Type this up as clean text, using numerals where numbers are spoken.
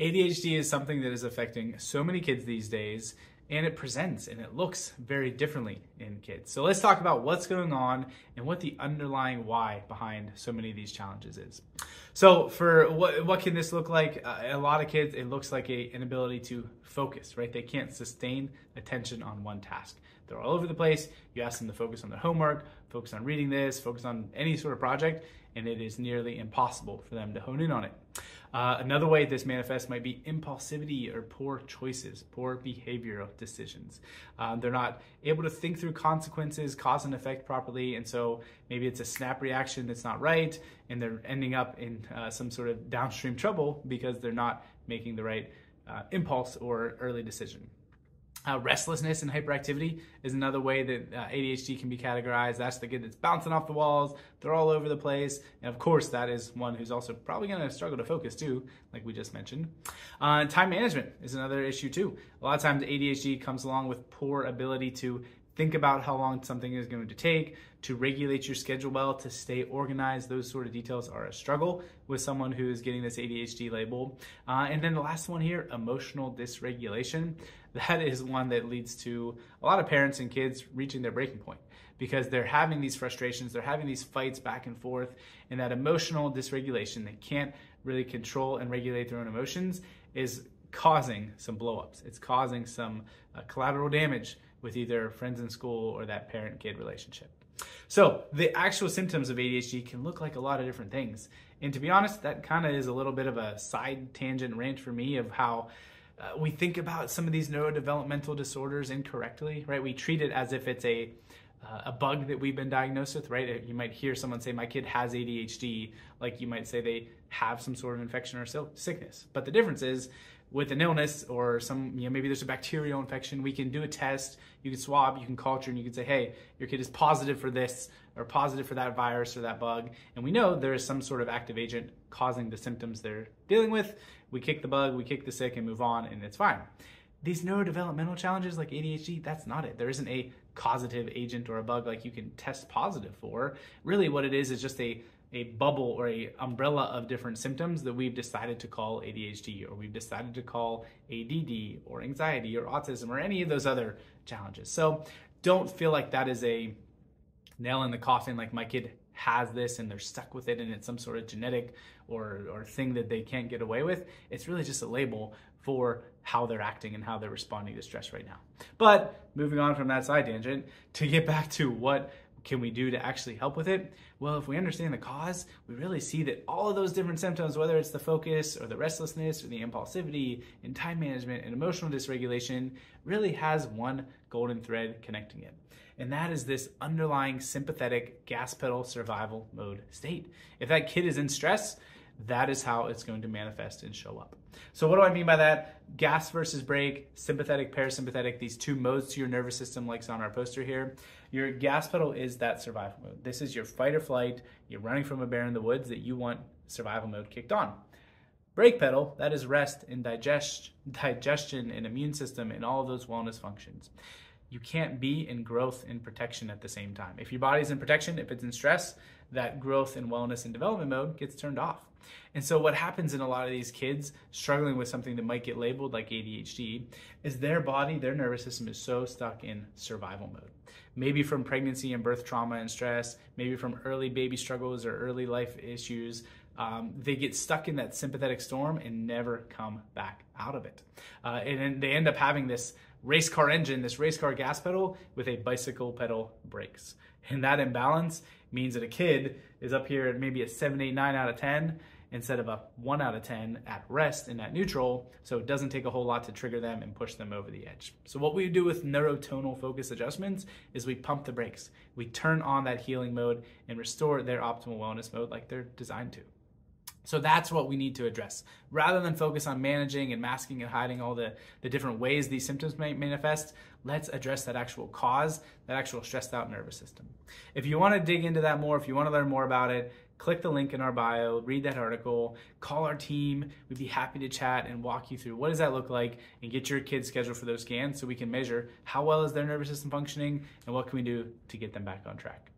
ADHD is something that is affecting so many kids these days, and it presents and it looks very differently in kids. So let's talk about what's going on and what the underlying why behind so many of these challenges is. So for what can this look like? A lot of kids, it looks like an inability to focus, right? They can't sustain attention on one task. They're all over the place. You ask them to focus on their homework, focus on reading this, focus on any sort of project, and it is nearly impossible for them to hone in on it. Another way this manifests might be impulsivity or poor choices, poor behavioral decisions. They're not able to think through consequences, cause and effect properly, and so maybe it's a snap reaction that's not right, and they're ending up in some sort of downstream trouble because they're not making the right impulse or early decision. Restlessness and hyperactivity is another way that ADHD can be categorized. That's the kid that's bouncing off the walls, they're all over the place, and of course that is one who's also probably going to struggle to focus too, like we just mentioned. Time management is another issue too. A lot of times ADHD comes along with poor ability to think about how long something is going to take, to regulate your schedule well, to stay organized. Those sort of details are a struggle with someone who is getting this ADHD label. And then the last one here, emotional dysregulation. That is one that leads to a lot of parents and kids reaching their breaking point because they're having these frustrations, they're having these fights back and forth, and that emotional dysregulation, they can't really control and regulate their own emotions, is causing some blowups. It's causing some collateral damage with either friends in school or that parent-kid relationship. So the actual symptoms of ADHD can look like a lot of different things. And to be honest, that kind of is a little bit of a side tangent rant for me of how we think about some of these neurodevelopmental disorders incorrectly, right? We treat it as if it's a bug that we've been diagnosed with, right? You might hear someone say, my kid has ADHD, like you might say they have some sort of infection or sickness. But the difference is, with an illness or some, maybe there's a bacterial infection, we can do a test, you can swab, you can culture, and you can say, hey, your kid is positive for this or positive for that virus or that bug. And we know there is some sort of active agent causing the symptoms they're dealing with. We kick the bug, we kick the sick and move on, and it's fine. These neurodevelopmental challenges like ADHD, that's not it. There isn't a causative agent or a bug like you can test positive for. Really what it is just a bubble or a umbrella of different symptoms that we've decided to call ADHD, or we've decided to call ADD or anxiety or autism or any of those other challenges. So don't feel like that is a nail in the coffin, like my kid has this and they're stuck with it and it's some sort of genetic or thing that they can't get away with. It's really just a label for how they're acting and how they're responding to stress right now. But moving on from that side tangent, to get back to what can we do to actually help with it? Well, if we understand the cause, we really see that all of those different symptoms, whether it's the focus or the restlessness or the impulsivity and time management and emotional dysregulation, really has one golden thread connecting it. And that is this underlying sympathetic gas pedal survival mode state. If that kid is in stress, that is how it's going to manifest and show up. So what do I mean by that? Gas versus brake, sympathetic, parasympathetic, these two modes to your nervous system like on our poster here. Your gas pedal is that survival mode. This is your fight or flight. You're running from a bear in the woods that you want survival mode kicked on. Brake pedal, that is rest and digestion and immune system and all of those wellness functions. You can't be in growth and protection at the same time. If your body's in protection, if it's in stress, that growth and wellness and development mode gets turned off. And so what happens in a lot of these kids struggling with something that might get labeled like ADHD is their body, their nervous system is so stuck in survival mode. Maybe from pregnancy and birth trauma and stress, maybe from early baby struggles or early life issues, they get stuck in that sympathetic storm and never come back out of it. And then they end up having this race car engine, this race car gas pedal with a bicycle pedal brakes. And that imbalance means that a kid is up here at maybe a 7, 8, 9 out of 10 instead of a 1 out of 10 at rest and at neutral, so it doesn't take a whole lot to trigger them and push them over the edge. So what we do with neurotonal focus adjustments is we pump the brakes. We turn on that healing mode and restore their optimal wellness mode like they're designed to. So that's what we need to address. Rather than focus on managing and masking and hiding all the different ways these symptoms may manifest, let's address that actual cause, that actual stressed out nervous system. If you want to dig into that more, if you want to learn more about it, click the link in our bio, read that article, call our team. We'd be happy to chat and walk you through what does that look like and get your kids scheduled for those scans so we can measure how well is their nervous system functioning and what can we do to get them back on track.